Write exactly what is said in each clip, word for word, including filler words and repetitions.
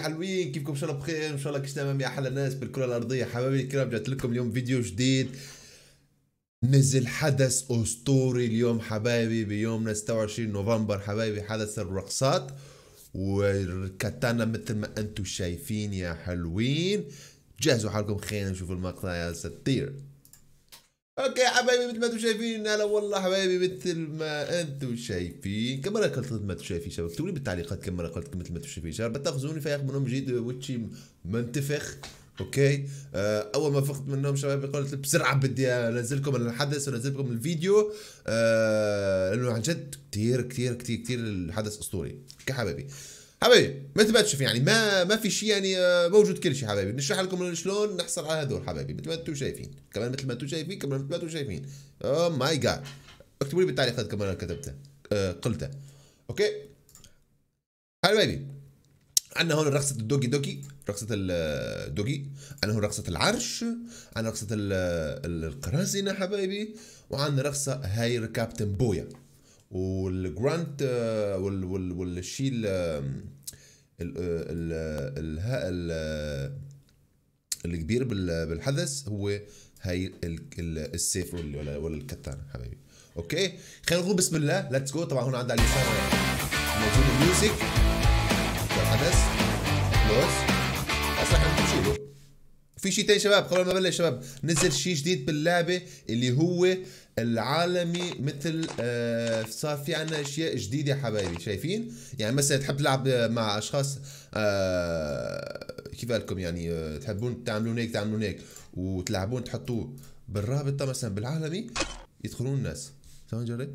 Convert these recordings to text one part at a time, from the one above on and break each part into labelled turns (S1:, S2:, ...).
S1: حلوين، كيفكم؟ ان شاء الله بخير، ان شاء الله كش تمام يا احلى ناس بالكره الارضيه. حبايبي الكرام، جات لكم اليوم فيديو جديد. نزل حدث اسطوري اليوم حبايبي، بيومنا ستة وعشرين نوفمبر حبايبي، حدث الرقصات وكتانا مثل ما انتم شايفين يا حلوين. جهزوا حالكم، خلينا نشوف المقطع يا ستير. اوكي حبايبي، مثل ما انتم شايفين، هلا والله حبايبي مثل ما انتم شايفين. كم مره قلت مثل ما انتم شايفين شباب؟ اكتبوا لي بالتعليقات كم مره قلت مثل ما انتم شايفين شباب، بتاخذوني فياخ منهم جديد وشي منتفخ. اوكي آه اول ما فقت منهم شباب قلت بسرعه بدي انزلكم الحدث وانزلكم الفيديو، آه لانه عن جد كثير كثير كثير كثير الحدث اسطوري. اوكي حبايبي حبايبي، مثل ما تشوف يعني ما ما في شيء يعني موجود، كل شيء حبايبي. نشرح لكم شلون نحصل على هذول حبايبي، مثل ما انتم شايفين، كمان مثل ما انتم شايفين، كمان مثل ما انتم شايفين. اوه ماي جاد، اكتبوا لي بالتعليقات كمان انا كتبته آه قلته. اوكي حبايبي، عندنا هون رقصة الدوجي دوجي، رقصة الدوجي. عندنا هون رقصة العرش، عندنا رقصة القراصنة حبايبي، وعندنا رقصة هاي كابتن بويا والجرانت وال وال والشيء ال ال ال ال الكبير بالحدث هو هاي السيف ولا ولا الكتانة حبايبي. اوكي خلينا نقول بسم الله، ليتس جو. طبعا هون عندنا على اليسار موجود الميوزك الحدث كلوز، اصلا احنا نمشي له. في شيء تاني شباب قبل ما نبلش شباب، نزل شيء جديد باللعبه اللي هو العالمي، مثل آه صار في عنا اشياء جديده حبايبي، شايفين؟ يعني مثلا تحب تلعب مع اشخاص آه كيف لكم يعني آه تحبون تعملون هيك تعملون هيك وتلعبون، تحطوه بالرابطه مثلا بالعالمي، يدخلون الناس. ثواني جرب.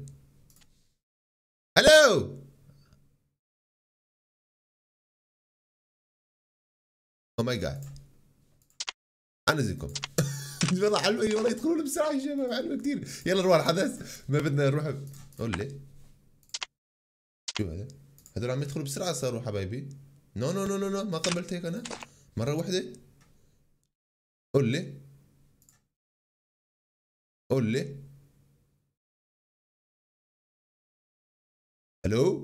S1: هلو او ماي جاد، انزلكم. والله حلوه والله، يدخلون بسرعه يا شباب، حلوه كثير. يلا نروح الحدث، ما بدنا نروح. قول لي شو هذا؟ هذول عم يدخلوا بسرعه صاروا حبايبي. نو نو نو نو نو، ما قبلت هيك انا مره واحده. قول لي قول لي الو.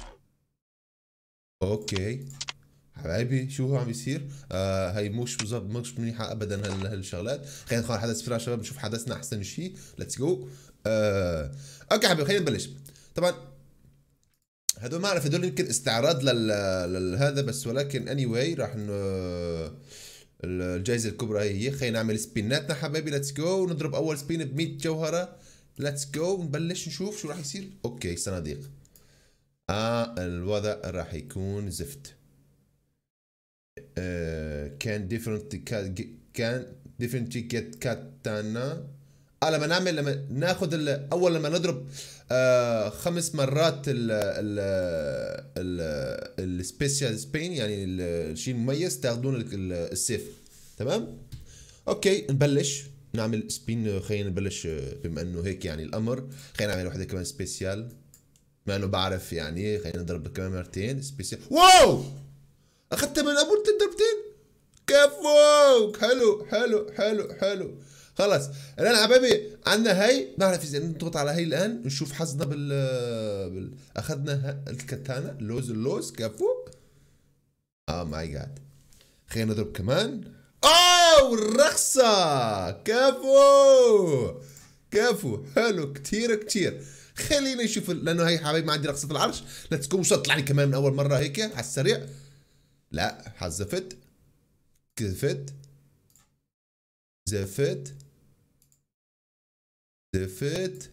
S1: اوكي حبايبي، شو هو عم يصير؟ آه هي مش بالضبط، مش منيحه ابدا هال هالشغلات. خلينا ندخل على حدث بسرعه شباب، نشوف حدثنا احسن شيء. ليتس جو. آه اوكي حبايبي، خلينا نبلش. طبعا هدول ما اعرف، هدول يمكن استعراض لل لهذا بس، ولكن اني anyway راح ن... الجائزه الكبرى هي هي. خلينا نعمل سبيناتنا حبايبي، ليتس جو. نضرب اول سبين ب مية جوهره. ليتس جو نبلش نشوف شو راح يصير. اوكي صناديق. اه الوضع راح يكون زفت. آه كان ديفرنت كان ديفرنت جيت كاتانا. اه لما نعمل لما ناخذ اول لما نضرب آه خمس مرات ال ال ال السبيشال سبين، يعني الشيء المميز، تاخذون السيف. تمام. اوكي نبلش نعمل سبين. خلينا نبلش بما انه هيك يعني الامر. خلينا نعمل واحده كمان سبيشال، بما انه بعرف يعني. خلينا نضرب كمان مرتين سبيشال. واو اخذتها من ابو ضربتين. كفوك، حلو حلو حلو حلو. خلص الان حبايبي عندنا هاي، نعرف اذا نضغط على هاي الان نشوف حظنا بال, بال... اخذنا الكتانة لوز اللوز. كفو. اه ماي جاد. خلينا نضرب كمان. اوه الرخصة. كفو كفو، حلو كتير كتير. خلينا نشوف لانه هي حبايبي ما عندي رقصة العرش. ليتس جو. طلع لي كمان من اول مرة هيك على السريع. لا حزفت كذفت زفت زفت.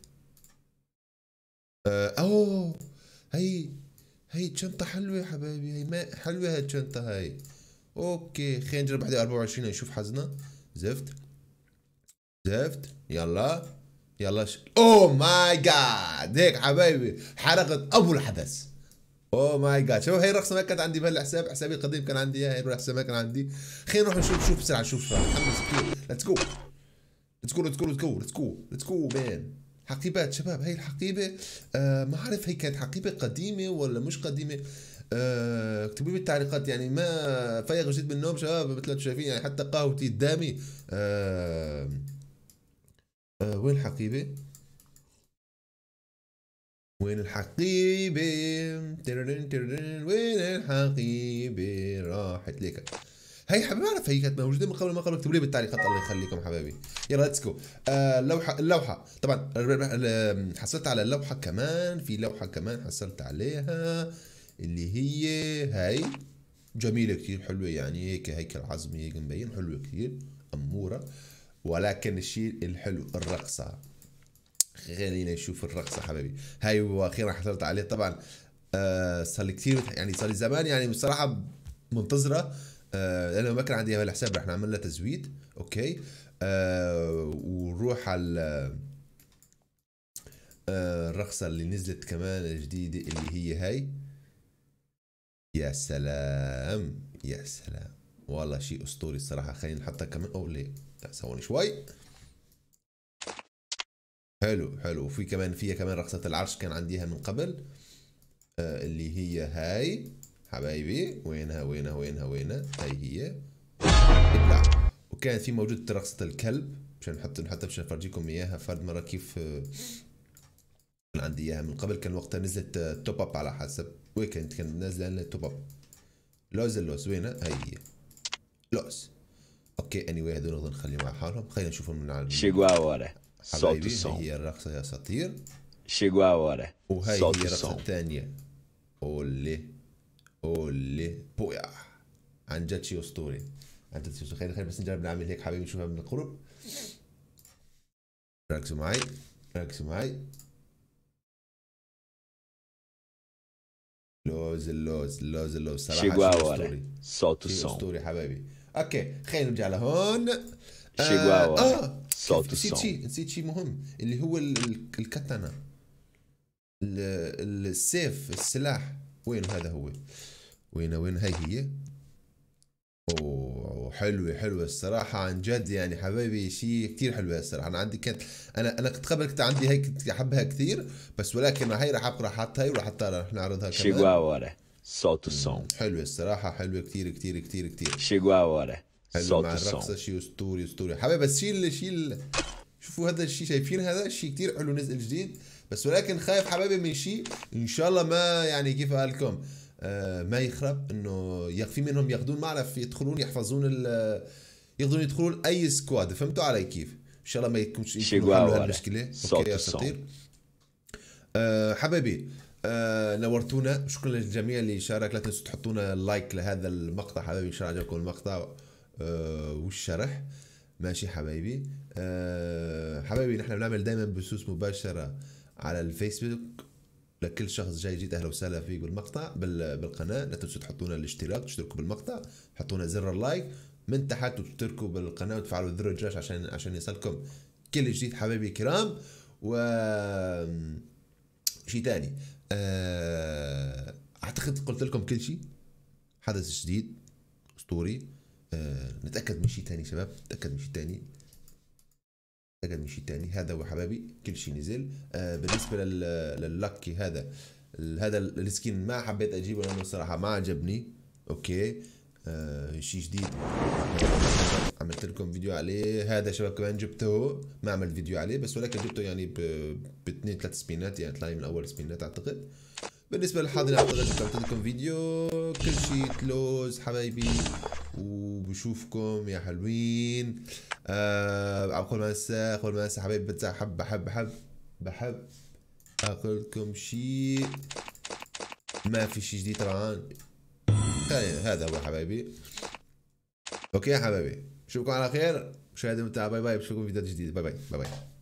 S1: آه اوه هي هي شنطة حلوة يا حبايبي، هي ما حلوة هاي الشنطة هاي. اوكي خلينا نجرب واحدة أربعة وعشرين نشوف حظنا. زفت زفت. يلا يلا ش... اوه ماي جاد، هيك حبايبي حرقت ابو الحدث. اوه ماي جاد، شوف هي الرقصة ما كانت عندي بهالحساب، حسابي القديم كان عندي اياها، هي الرقصة ما كان عندي. خلينا نروح نشوف شوف بسرعة، نشوف متحمس كثير. ليتس جو ليتس جو ليتس جو ليتس جو ليتس جو ليتس جو مان. حقيبات شباب، هي الحقيبة آه ما عارف هي كانت حقيبة قديمة ولا مش قديمة. آه اكتبوا لي بالتعليقات، يعني ما فايق جديد من النوم شباب مثل ما انتم شايفين، يعني حتى قهوتي قدامي. آه آه وين الحقيبة؟ وين الحقيبة؟ تررن تررن وين الحقيبة؟ راحت ليك. هي حبيبي بعرف هي كانت موجودة من قبل ما قالوا اكتبوا لي بالتعليقات الله يخليكم حبايبي. يلا ليتس جو. آه اللوحة اللوحة طبعا حصلت على اللوحة كمان، في لوحة كمان حصلت عليها اللي هي هاي جميلة كتير حلوة، يعني هيك هيكل عظمي هيك مبين حلوة كتير أمورة. ولكن الشيء الحلو الرقصة، خلينا نشوف الرقصة حبايبي. هاي واخيرا حصلت عليه طبعا. آه صار لي كثير يعني صار لي زمان يعني بصراحة منتظرة، آه لأنه ما كان عندي هالحساب رح نعمل له تزويد. أوكي. آه ونروح على آه الرقصة اللي نزلت كمان الجديدة اللي هي هاي. يا سلام يا سلام والله شيء أسطوري الصراحة. خلينا نحطها كمان. أو ليه ثواني شوي. حلو حلو. وفي كمان فيها كمان رقصة العرش كان عنديها من قبل، آه اللي هي هاي حبايبي. وينها وينها وينها وينها؟ هاي هي. ابلع. وكان في موجود رقصة الكلب مشان نحط حتى مشان افرجيكم اياها فرد مرة كيف. آه عندي اياها من قبل، كان وقتها نزلت آه توب اب على حسب وين كانت كانت نازلة لنا توب اب. لوز اللوز وينها؟ هاي هي لوز. اوكي اني واي هذول نقدر نخليهم على حالهم. خلينا نشوفهم من على
S2: Chegou a hora. Solta o
S1: حبايبي.
S2: som.
S1: هي الرقصة يا سطير.
S2: Chegou a hora.
S1: وهاي هي
S2: Solta o
S1: الرقصة
S2: som.
S1: الثانية. اولي اولي بويا. عن جد شيء اسطوري. عن جد شيء اسطوري. خلينا خلينا بس نجرب نعمل هيك حبايبي نشوفها من القرب. ركزوا معي ركزوا معي. لوز اللوز اللوز اللوز صراحة
S2: Chegou a
S1: شيء
S2: hora.
S1: اسطوري.
S2: Solta o
S1: شيء
S2: som.
S1: اسطوري حبايبي. اوكي خلينا نرجع لهون.
S2: Chegou a hora.
S1: اه
S2: Solta o
S1: نسيت
S2: som.
S1: شيء نسيت شيء مهم اللي هو ال- ال- الكتانة، ال- السيف السلاح. وين هذا هو؟ وين وين؟ هاي هي. اوه حلوة حلوة الصراحة عن جد يعني حبايبي شيء كثير حلوة الصراحة. انا عندي كانت انا انا كنت قبل كنت عندي هيك كنت احبها كثير، بس ولكن هاي راح ابقى راح احط هاي وراح احطها رح نعرضها
S2: Chegou
S1: كمان.
S2: a hora. Solta o som.
S1: حلوة الصراحة حلوة كثير كثير كثير كثير.
S2: Chegou a hora.
S1: حلو مع
S2: Solta o
S1: الرقصة
S2: som.
S1: شيء اسطوري اسطوري حبايبي. بس شيء ال- شيء ال- شوفوا هذا الشيء شايفين هذا الشيء كثير حلو نزل جديد، بس ولكن خايف حبايبي من شيء ان شاء الله ما يعني كيف اقول لكم آه ما يخرب، انه يخفي منهم ياخذون ما اعرف يدخلون يحفظون ال يقدرون يدخلون اي سكواد. فهمتوا علي كيف؟ ان شاء الله ما يكونش يكونوا حلوا هالمشكله. اوكي يا سطير. أه حبايبي أه نورتونا. شكرا للجميع اللي شارك. لا تنسوا تحطونا لايك لهذا المقطع حبايبي ان شاء الله عجبكم المقطع أه والشرح. ماشي حبايبي. أه حبايبي نحن بنعمل دائما بثوث مباشره على الفيسبوك لكل شخص جاي جديد. اهلا وسهلا فيك بالمقطع بالقناه. لا تنسوا تحطونا الاشتراك تشتركوا بالمقطع، تحطونا زر اللايك من تحت وتشتركوا بالقناه وتفعلوا زر الجرس عشان عشان يصلكم كل جديد حبايبي الكرام. و شيء ثاني أه... اعتقد قلت لكم كل شيء. حدث جديد اسطوري. أه... نتاكد من شيء ثاني شباب. نتاكد من شيء ثاني نتاكد من شيء ثاني. هذا هو حبايبي كل شيء نزل. أه... بالنسبه لل... لللاكي هذا ال... هذا السكين ما حبيت اجيبه لانه الصراحه ما عجبني. اوكي آه شيء جديد عملت لكم فيديو عليه. هذا شباب كمان جبته ما عملت فيديو عليه، بس ولكن جبته يعني باثنين ثلاث سبينات يعني طلع من اول سبينات اعتقد. بالنسبه للحاضر اعتقد عملت لكم فيديو كل شيء كلوز حبايبي. وبشوفكم يا حلوين. آه قبل ما انسى قبل ما انسى حبايبي بحب بحب بحب بحب اقول لكم شيء. ما في شيء جديد طبعا. هذا هو حبايبي. اوكي يا حبايبي اشوفكم على خير. مشاهدة ممتعة. باي باي. بشوفكم في فيديو جديد. باي باي باي باي.